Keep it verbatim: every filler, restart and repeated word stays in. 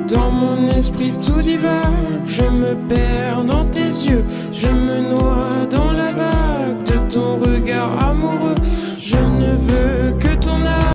Dans mon esprit tout divague, je me perds dans tes yeux, je me noie dans la vague de ton regard amoureux.